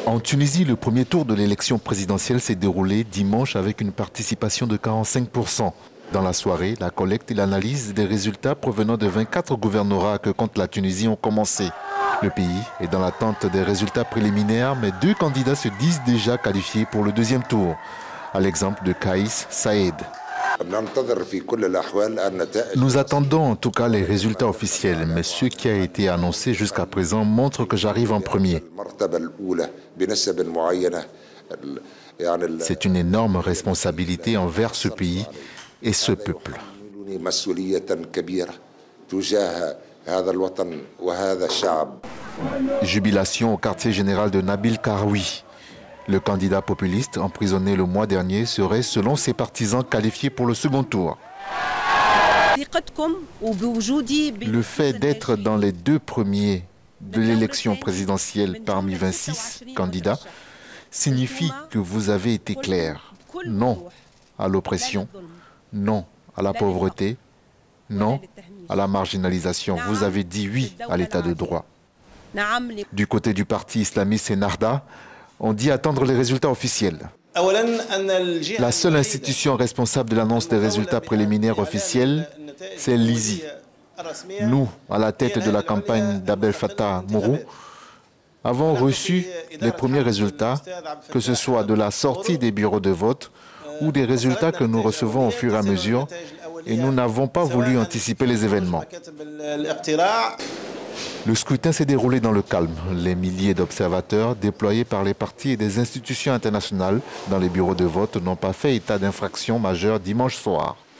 En Tunisie, le premier tour de l'élection présidentielle s'est déroulé dimanche avec une participation de 45%. Dans la soirée, la collecte et l'analyse des résultats provenant de 24 gouvernorats que compte la Tunisie ont commencé. Le pays est dans l'attente des résultats préliminaires, mais 2 candidats se disent déjà qualifiés pour le deuxième tour, à l'exemple de Kaïs Saïd. Nous attendons en tout cas les résultats officiels, mais ce qui a été annoncé jusqu'à présent montre que j'arrive en premier. C'est une énorme responsabilité envers ce pays et ce peuple. Jubilation au quartier général de Nabil Karoui. Le candidat populiste, emprisonné le mois dernier, serait, selon ses partisans, qualifié pour le second tour. Le fait d'être dans les 2 premiers de l'élection présidentielle parmi 26 candidats signifie que vous avez été clair. Non à l'oppression, non à la pauvreté, non à la marginalisation. Vous avez dit oui à l'état de droit. Du côté du parti islamiste Ennahda, on dit attendre les résultats officiels. La seule institution responsable de l'annonce des résultats préliminaires officiels, c'est l'ISI. Nous, à la tête de la campagne d'Abdel Fattah Mourou, avons reçu les premiers résultats, que ce soit de la sortie des bureaux de vote ou des résultats que nous recevons au fur et à mesure, et nous n'avons pas voulu anticiper les événements. Le scrutin s'est déroulé dans le calme. Les milliers d'observateurs déployés par les partis et des institutions internationales dans les bureaux de vote n'ont pas fait état d'infraction majeure dimanche soir.